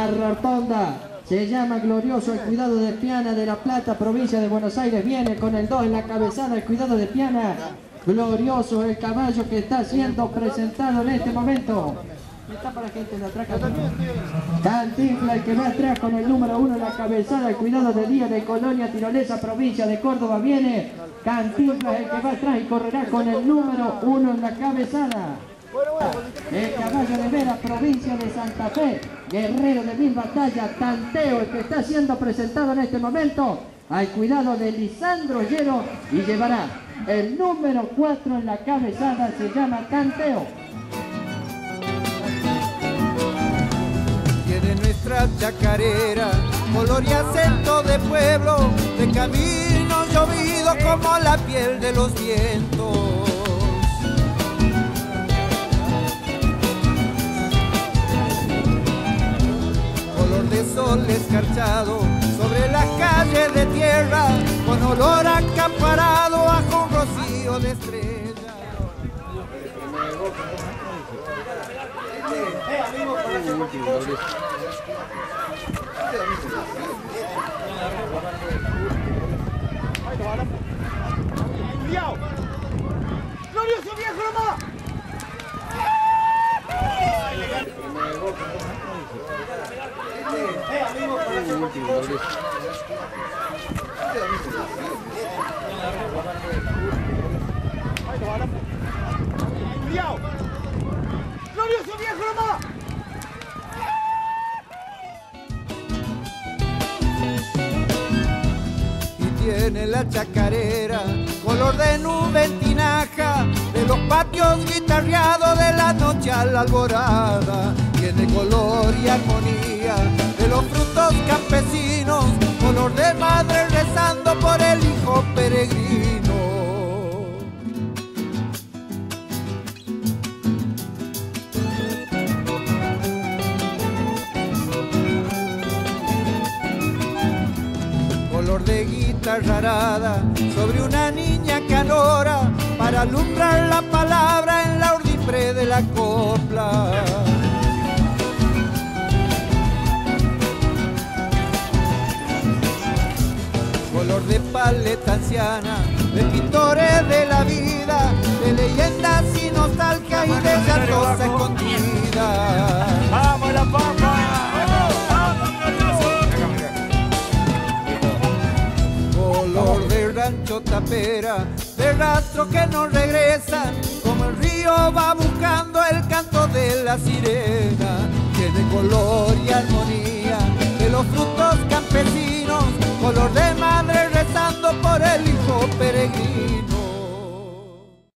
rotonda. Se llama Glorioso el Cuidado de Piana de La Plata, provincia de Buenos Aires. Viene con el 2 en la cabezada, el Cuidado de Piana. Glorioso el caballo que está siendo presentado en este momento. Está para gente de atrás. Cantinflas, el que va atrás con el número 1 en la cabezada, el Cuidado de Día de Colonia Tirolesa, provincia de Córdoba. Viene Cantinflas, el que va atrás y correrá con el número 1 en la cabezada. El caballo de Vera, provincia de Santa Fe, guerrero de mil batallas, Tanteo, el que está siendo presentado en este momento, al cuidado de Lisandro Llero, y llevará el número 4 en la cabezada, se llama Tanteo. Tiene nuestra chacarera, color y acento de pueblo, de camino llovido como la piel de los vientos. Color de sol escarchado sobre las calles de tierra, con olor acaparado a un rocío de estrellas. ¡Glorioso viejo nomás! ¡Glorioso viejo nomás! Tiene la chacarera, color de nube en tinaja, de los patios guitarreados de la noche a la alborada. Tiene color y armonía de los frutos campesinos, color de madre rezando por el hijo peregrino. Color de guitarra arada sobre una niña canora, para alumbrar la palabra en la urdimbre de la copla. Color de paleta anciana, de pintores de la vida, de leyendas y nostalgia y de llantosa escondida. ¡Vamos la pampa! Color de rancho tapera, de rastros que no regresan, como el río va buscando el canto de la sirena. Tiene color y armonía de los frutos campesinos, color de madre